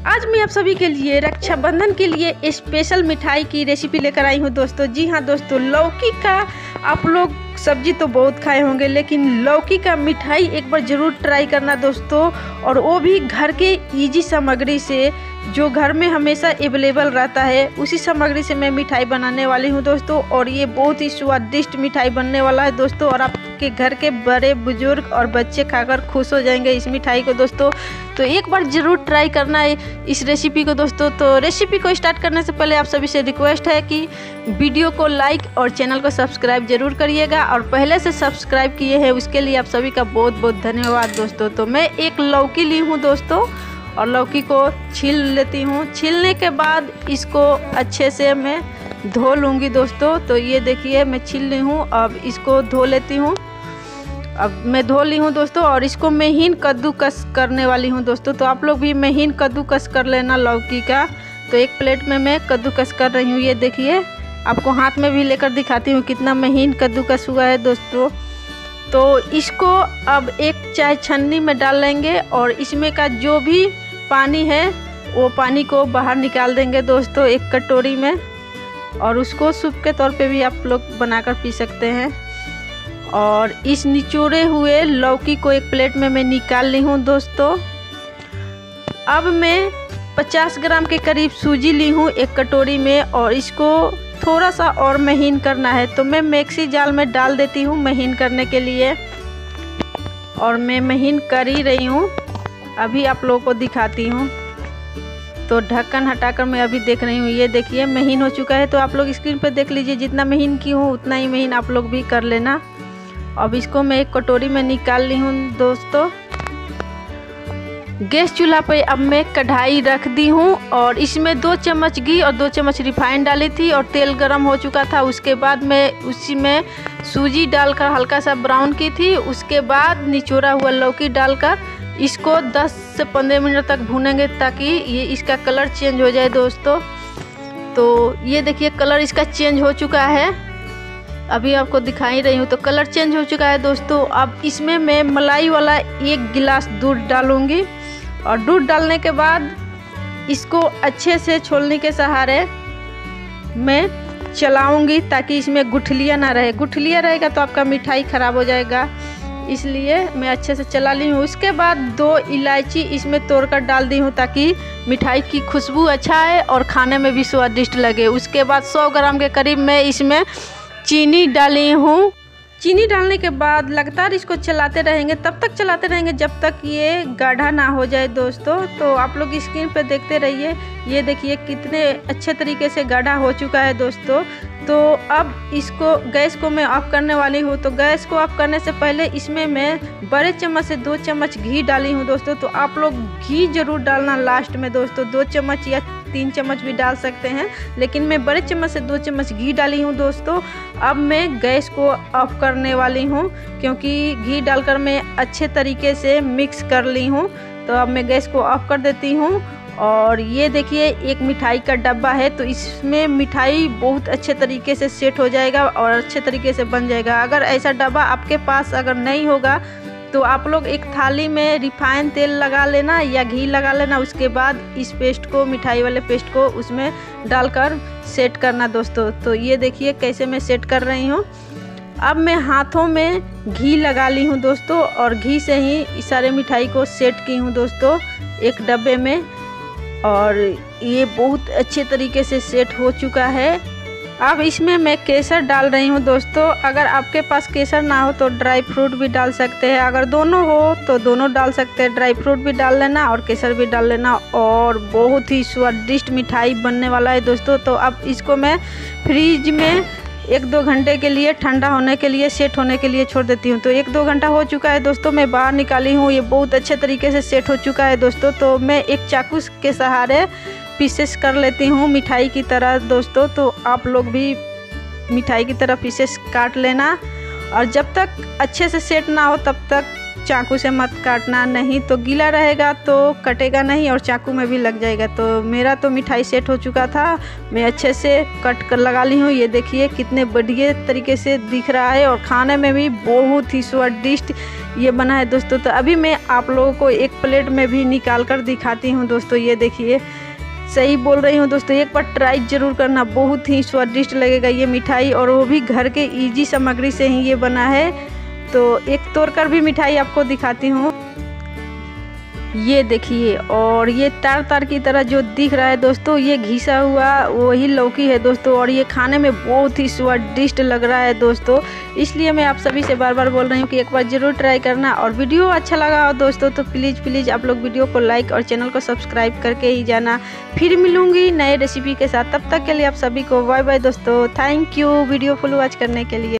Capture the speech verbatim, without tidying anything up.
आज मैं आप सभी के लिए रक्षाबंधन के लिए स्पेशल मिठाई की रेसिपी लेकर आई हूँ दोस्तों। जी हाँ दोस्तों, लौकी का आप लोग सब्जी तो बहुत खाए होंगे, लेकिन लौकी का मिठाई एक बार ज़रूर ट्राई करना दोस्तों, और वो भी घर के इजी सामग्री से, जो घर में हमेशा अवेलेबल रहता है उसी सामग्री से मैं मिठाई बनाने वाली हूँ दोस्तों। और ये बहुत ही स्वादिष्ट मिठाई बनने वाला है दोस्तों, और आपके घर के बड़े बुजुर्ग और बच्चे खाकर खुश हो जाएंगे इस मिठाई को दोस्तों। तो एक बार ज़रूर ट्राई करना है इस रेसिपी को दोस्तों। तो रेसिपी को स्टार्ट करने से पहले आप सभी से रिक्वेस्ट है कि वीडियो को लाइक और चैनल को सब्सक्राइब जरूर करिएगा, और पहले से सब्सक्राइब किए हैं उसके लिए आप सभी का बहुत बहुत धन्यवाद दोस्तों। तो मैं एक लौकी ली हूँ दोस्तों, और लौकी को छील लेती हूँ। छीलने के बाद इसको अच्छे से मैं धो लूँगी दोस्तों। तो ये देखिए मैं छील ली हूँ, अब इसको धो लेती हूँ। अब मैं धो ली हूँ दोस्तों, और इसको महीन कद्दूकस करने वाली हूँ दोस्तों। तो आप लोग भी महीन कद्दूकस कर लेना लौकी का। तो एक प्लेट में मैं कद्दूकस कर रही हूँ। ये देखिए, आपको हाथ में भी लेकर दिखाती हूँ कितना महीन कद्दूकस हुआ है दोस्तों। तो इसको अब एक चाय छन्नी में डाल लेंगे, और इसमें का जो भी पानी है वो पानी को बाहर निकाल देंगे दोस्तों एक कटोरी में, और उसको सूप के तौर पे भी आप लोग बनाकर पी सकते हैं। और इस निचोड़े हुए लौकी को एक प्लेट में मैं निकाल ली हूँ दोस्तों। अब मैं पचास ग्राम के करीब सूजी ली हूँ एक कटोरी में, और इसको थोड़ा सा और महीन करना है। तो मैं मिक्सी जार में डाल देती हूँ महीन करने के लिए, और मैं महीन कर ही रही हूँ, अभी आप लोगों को दिखाती हूँ। तो ढक्कन हटाकर मैं अभी देख रही हूँ। ये देखिए महीन हो चुका है। तो आप लोग स्क्रीन पर देख लीजिए, जितना महीन की हूँ उतना ही महीन आप लोग भी कर लेना। अब इसको मैं एक कटोरी में निकाल ली हूँ दोस्तों। गैस चूल्हा पे अब मैं कढ़ाई रख दी हूँ, और इसमें दो चम्मच घी और दो चम्मच रिफाइंड डाली थी, और तेल गरम हो चुका था। उसके बाद मैं उसी में सूजी डालकर हल्का सा ब्राउन की थी। उसके बाद निचोड़ा हुआ लौकी डालकर इसको दस से पंद्रह मिनट तक भूनेंगे, ताकि ये इसका कलर चेंज हो जाए दोस्तों। तो ये देखिए कलर इसका चेंज हो चुका है, अभी आपको दिखा ही रही हूँ। तो कलर चेंज हो चुका है दोस्तों। अब इसमें मैं मलाई वाला एक गिलास दूध डालूँगी, और दूध डालने के बाद इसको अच्छे से छोलनी के सहारे मैं चलाऊँगी, ताकि इसमें गुठलियाँ ना रहे। गुठलियाँ रहेगा तो आपका मिठाई ख़राब हो जाएगा, इसलिए मैं अच्छे से चला ली हूँ। उसके बाद दो इलायची इसमें तोड़कर डाल दी हूँ, ताकि मिठाई की खुशबू अच्छा है और खाने में भी स्वादिष्ट लगे। उसके बाद सौ ग्राम के करीब मैं इसमें चीनी डाली हूँ। चीनी डालने के बाद लगातार इसको चलाते रहेंगे, तब तक चलाते रहेंगे जब तक ये गाढ़ा ना हो जाए दोस्तों। तो आप लोग स्क्रीन पर देखते रहिए। ये देखिए कितने अच्छे तरीके से गाढ़ा हो चुका है दोस्तों। तो अब इसको गैस को मैं ऑफ करने वाली हूँ। तो गैस को ऑफ करने से पहले इसमें मैं बड़े चम्मच से दो चम्मच घी डाली हूँ दोस्तों। तो आप लोग घी ज़रूर डालना लास्ट में दोस्तों, दो चम्मच या तीन चम्मच भी डाल सकते हैं, लेकिन मैं बड़े चम्मच से दो चम्मच घी डाली हूँ दोस्तों। अब मैं गैस को ऑफ करने वाली हूँ, क्योंकि घी डालकर मैं अच्छे तरीके से मिक्स कर ली हूँ। तो अब मैं गैस को ऑफ कर देती हूँ। और ये देखिए एक मिठाई का डब्बा है, तो इसमें मिठाई बहुत अच्छे तरीके से सेट हो जाएगा और अच्छे तरीके से बन जाएगा। अगर ऐसा डब्बा आपके पास अगर नहीं होगा तो आप लोग एक थाली में रिफाइंड तेल लगा लेना या घी लगा लेना। उसके बाद इस पेस्ट को, मिठाई वाले पेस्ट को उसमें डालकर सेट करना दोस्तों। तो ये देखिए कैसे मैं सेट कर रही हूँ। अब मैं हाथों में घी लगा ली हूँ दोस्तों, और घी से ही इस सारे मिठाई को सेट की हूँ दोस्तों एक डब्बे में, और ये बहुत अच्छे तरीके से सेट हो चुका है। अब इसमें मैं केसर डाल रही हूँ दोस्तों। अगर आपके पास केसर ना हो तो ड्राई फ्रूट भी डाल सकते हैं, अगर दोनों हो तो दोनों डाल सकते हैं। ड्राई फ्रूट भी डाल लेना और केसर भी डाल लेना, और बहुत ही स्वादिष्ट मिठाई बनने वाला है दोस्तों। तो अब इसको मैं फ्रीज में एक दो घंटे के लिए ठंडा होने के लिए, सेट होने के लिए छोड़ देती हूँ। तो एक दो घंटा हो चुका है दोस्तों, मैं बाहर निकाली हूँ। ये बहुत अच्छे तरीके से सेट हो चुका है दोस्तों। तो मैं एक चाकू के सहारे पीसेस कर लेती हूँ मिठाई की तरह दोस्तों। तो आप लोग भी मिठाई की तरह पीसेस काट लेना, और जब तक अच्छे से सेट ना हो तब तक चाकू से मत काटना, नहीं तो गीला रहेगा तो कटेगा नहीं और चाकू में भी लग जाएगा। तो मेरा तो मिठाई सेट हो चुका था, मैं अच्छे से कट कर लगा ली हूँ। ये देखिए कितने बढ़िया तरीके से दिख रहा है और खाने में भी बहुत ही स्वादिष्ट ये बना है दोस्तों। तो अभी मैं आप लोगों को एक प्लेट में भी निकाल कर दिखाती हूँ दोस्तों। ये देखिए, सही बोल रही हूँ दोस्तों, एक बार ट्राई ज़रूर करना, बहुत ही स्वादिष्ट लगेगा ये मिठाई और वो भी घर के इजी सामग्री से ही ये बना है। तो एक तोड़कर भी मिठाई आपको दिखाती हूँ। ये देखिए, और ये तार तार की तरह जो दिख रहा है दोस्तों, ये घिसा हुआ वही लौकी है दोस्तों और ये खाने में बहुत ही स्वादिष्ट लग रहा है दोस्तों। इसलिए मैं आप सभी से बार बार बोल रही हूँ कि एक बार ज़रूर ट्राई करना। और वीडियो अच्छा लगा हो दोस्तों तो प्लीज़ प्लीज़ आप लोग वीडियो को लाइक और चैनल को सब्सक्राइब करके ही जाना। फिर मिलूँगी नए रेसिपी के साथ, तब तक के लिए आप सभी को बाय बाय दोस्तों। Thank you video full watch करने के लिए।